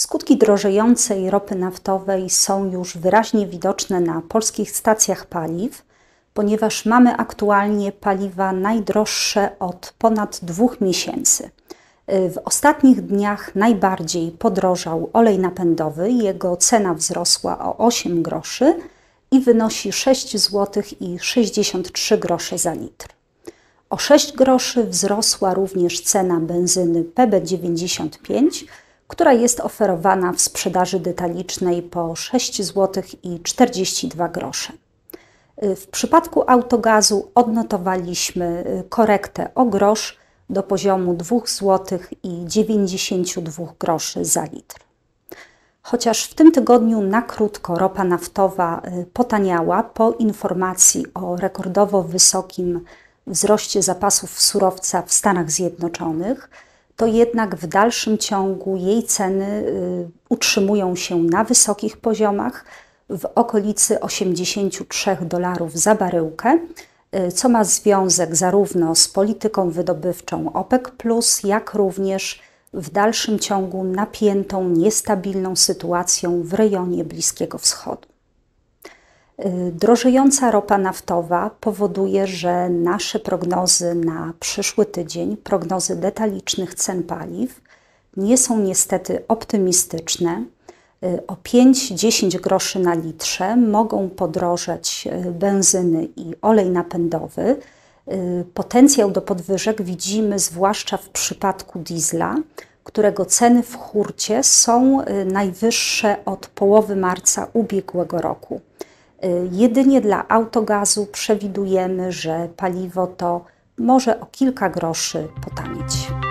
Skutki drożejącej ropy naftowej są już wyraźnie widoczne na polskich stacjach paliw, ponieważ mamy aktualnie paliwa najdroższe od ponad 2 miesięcy. W ostatnich dniach najbardziej podrożał olej napędowy, jego cena wzrosła o 8 groszy i wynosi 6 zł i 63 grosze za litr. O 6 groszy wzrosła również cena benzyny PB95, która jest oferowana w sprzedaży detalicznej po 6 zł i 42 grosze. W przypadku autogazu odnotowaliśmy korektę o grosz do poziomu 2 zł i 92 groszy za litr. Chociaż w tym tygodniu na krótko ropa naftowa potaniała po informacji o rekordowo wysokim wzroście zapasów surowca w Stanach Zjednoczonych, to jednak w dalszym ciągu jej ceny utrzymują się na wysokich poziomach w okolicy $83 za baryłkę, co ma związek zarówno z polityką wydobywczą OPEC+, jak również w dalszym ciągu napiętą, niestabilną sytuacją w rejonie Bliskiego Wschodu. Drożejąca ropa naftowa powoduje, że nasze prognozy na przyszły tydzień, prognozy detalicznych cen paliw, nie są niestety optymistyczne. O 5-10 groszy na litrze mogą podrożeć benzyny i olej napędowy. Potencjał do podwyżek widzimy zwłaszcza w przypadku diesla, którego ceny w hurcie są najwyższe od połowy marca ubiegłego roku. Jedynie dla autogazu przewidujemy, że paliwo to może o kilka groszy potanieć.